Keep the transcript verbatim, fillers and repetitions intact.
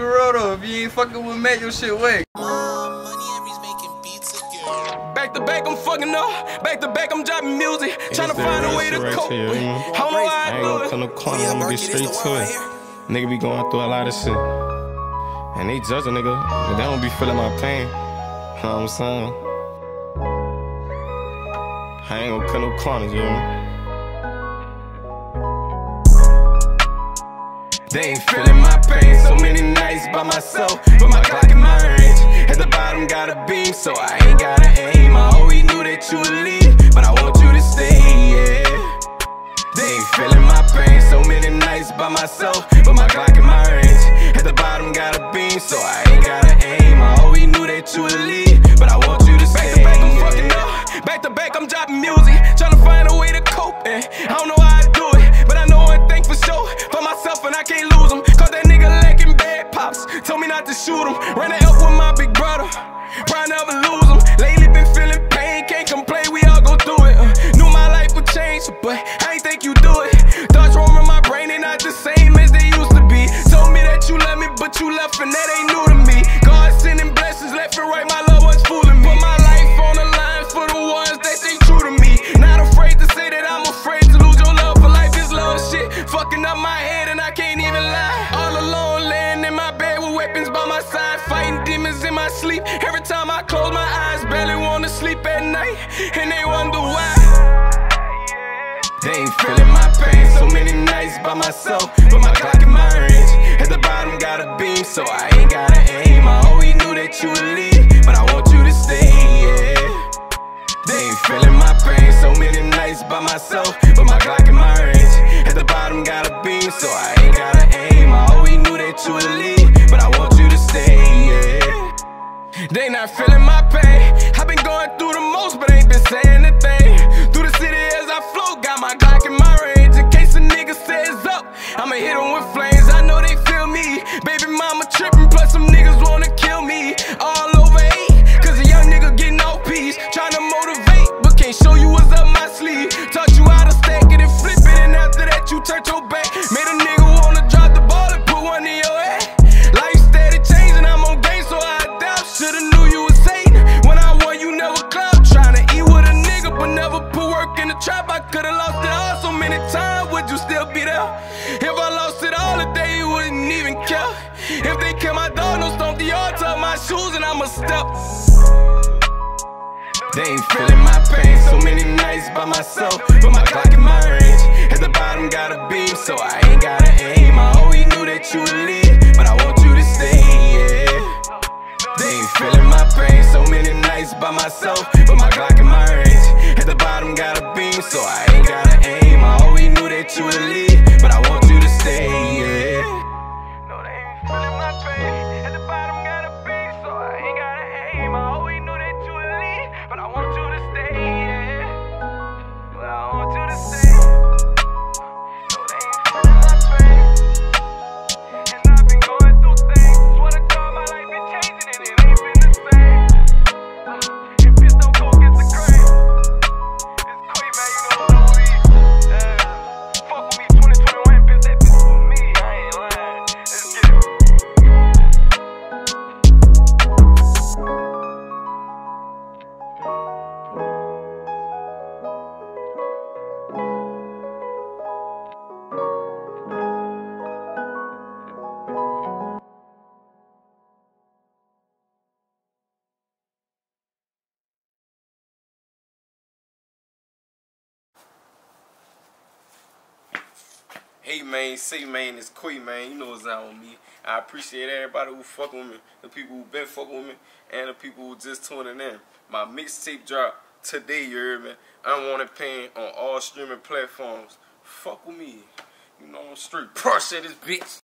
real though. If you ain't fucking with Matt, your shit whack. Back to back, I'm fucking up. Back to back, I'm dropping music. Trying to find a way to right cope. Here, I don't know how I do it. Cut no corner, I'm gonna get straight to it. Nigga be going through a lot of shit. And they judge a nigga, but they don't be feeling my pain. You know what I'm saying? I ain't gonna cut no corners, you know? They ain't feeling my pain. So many nights by myself, but my Glock in my range. At the bottom got a beam, so I ain't gotta aim. I always knew that you would leave, but I want you to stay, yeah. They ain't feeling my pain. So many nights by myself, but my Glock in my range. At the bottom got a beam, so I ain't gotta aim. I always knew that you would leave, but I want you to stay. Back to back, I'm yeah. fucking up. Back to back, I'm dropping music. Trying to find a way to cope, and I don't know how I do it, but I know one thing for sure. For myself, and I can't lose him. Cause that nigga lacking bad pops. Told me not to shoot him. Ran it up with my big brother. Probably never lose him. Lately been feeling pain, can't complain, we all go through it. uh, Knew my life would change, but I ain't think you do it. Thoughts roaming my brain, they not the same as they used to be. Told me that you love me, but you left, and that ain't new to me. God sending blessings left and right, my loved ones fooling me. Put my life on the line for the ones that stay true to me. Not afraid to say that I'm afraid to lose your love for life. This love shit fucking up my head, and I can't even lie. All alone, laying in my bed with weapons by my side, fighting demons in my sleep. Every time I close my eyes, barely wanna sleep at night, and they wonder why. They ain't feeling my pain. So many nights by myself, but my Glock in my range. At the bottom got a beam, so I ain't gotta aim. I always knew that you would leave, but I want you to stay, yeah. They ain't feeling my pain. So many nights by myself, but my Glock in my range. At the bottom got a beam, so I ain't gotta aim. I always knew that you would leave, but I want you to stay, yeah. They not feeling my pain. I've been going through the most, but ain't been saying a thing. Through the city as I float, got my Glock in my range. In case a nigga says up, I'ma hit him with flames. I know they feel me. Baby mama tripping, plus some niggas wanna kill me. All over eight, cause a young nigga getting off peace. Tryna motivate, but can't show you what's up my sleeve. Taught you how to stack it and flip it, and after that you turned your back. Made a nigga wanna drop the ball and put one in your head. Life steady changing, I'm on game, so I adapt. Shoulda knew you was Satan. When I won, you never clapped. Tryna eat with a nigga, but never put work in the trap. I coulda lost it all so many times, would you still be there? If I lost it all today, you wouldn't even care. If they kill my dog, no stomp the altar of my shoes, and I'ma step. They ain't feeling my pain. So many nights by myself, but my Glock in my range. At the bottom got a beam, so I ain't gotta aim. I always knew that you would leave, but I want you to stay, yeah. They ain't feeling my pain. So many nights by myself, but my Glock in my range. At the bottom got a beam, so I ain't gotta aim. I always knew that you would leave, but I want you to stay, yeah. No, they ain't feeling my pain. At the bottom got a beam, so I ain't gotta aim. I always knew that you would leave, but I want you to stay, yeah. But I want you to stay. No, they ain't feeling my pain. And I've been going through things. Swear to God, my life been changing, and it ain't been the same. If it's no coke, it's the crane. It's Quay, man, you know what we. Yeah. Fuck with me, twenty twenty-one, bitch, that bitch for me. I ain't lying. Let's get it. Hey man, say man, it's Quay man, you know what's out with me. I appreciate everybody who fuck with me, the people who been fucking with me, and the people who just tuning in. My mixtape drop today, you heard me. Unwanted Pain on all streaming platforms. Fuck with me. You know I'm straight. Crush this bitch.